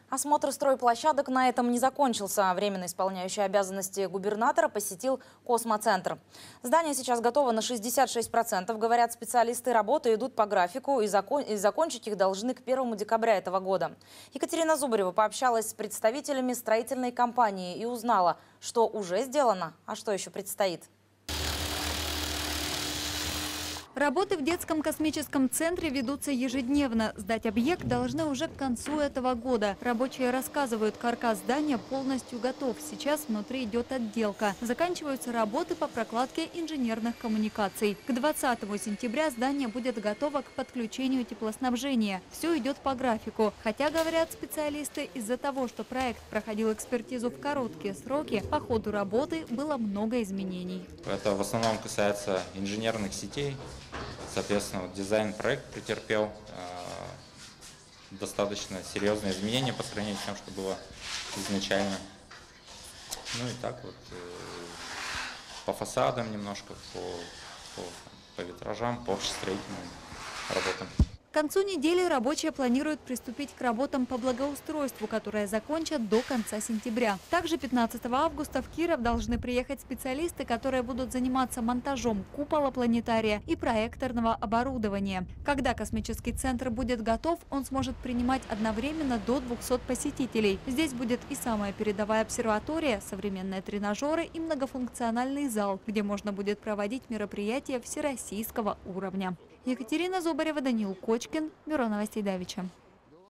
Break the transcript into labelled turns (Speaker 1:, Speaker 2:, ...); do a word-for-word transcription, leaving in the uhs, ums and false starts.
Speaker 1: Осмотр стройплощадок на этом не закончился. Временно исполняющий обязанности губернатора посетил Космотцентр. Здание сейчас готово на шестьдесят шесть процентов. Говорят специалисты, работы идут по графику и, закон... и закончить их должны к первому декабря этого года. Екатерина Зубарева пообщалась с представителями строительной компании и узнала, что уже сделано, а что еще предстоит.
Speaker 2: Работы в детском космическом центре ведутся ежедневно. Сдать объект должны уже к концу этого года. Рабочие рассказывают, каркас здания полностью готов. Сейчас внутри идет отделка. Заканчиваются работы по прокладке инженерных коммуникаций. К двадцатому сентября здание будет готово к подключению теплоснабжения. Все идет по графику. Хотя, говорят специалисты, из-за того, что проект проходил экспертизу в короткие сроки, по ходу работы было много изменений.
Speaker 3: Это в основном касается инженерных сетей. Соответственно, вот дизайн-проект претерпел э, достаточно серьезные изменения по сравнению с тем, что было изначально. Ну и так вот э, по фасадам немножко, по, по, по витражам, по общестроительным работам.
Speaker 2: К концу недели рабочие планируют приступить к работам по благоустройству, которые закончат до конца сентября. Также пятнадцатого августа в Киров должны приехать специалисты, которые будут заниматься монтажом купола планетария и проекторного оборудования. Когда космический центр будет готов, он сможет принимать одновременно до двухсот посетителей. Здесь будет и самая передовая обсерватория, современные тренажеры и многофункциональный зал, где можно будет проводить мероприятия всероссийского уровня. Екатерина Зубарева, Даниил Кочкин, Бюро новостей Давича.